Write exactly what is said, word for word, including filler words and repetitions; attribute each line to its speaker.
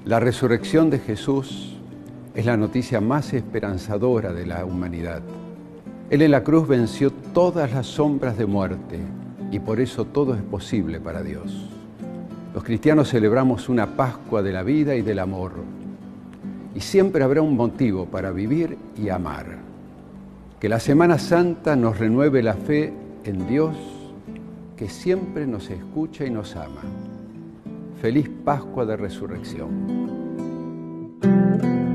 Speaker 1: La resurrección de Jesús es la noticia más esperanzadora de la humanidad. Él en la cruz venció todas las sombras de muerte y por eso todo es posible para Dios. Los cristianos celebramos una Pascua de la vida y del amor, y siempre habrá un motivo para vivir y amar. Que la Semana Santa nos renueve la fe en Dios, que siempre nos escucha y nos ama. Feliz Pascua de Resurrección.